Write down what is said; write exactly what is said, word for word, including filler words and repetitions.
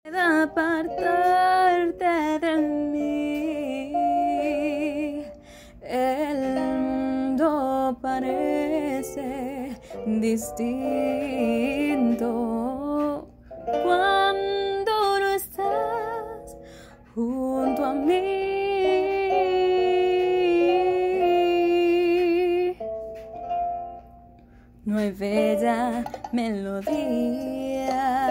Apartarte de mí, el mundo parece distinto cuando no estás junto a mí. No hay bella melodía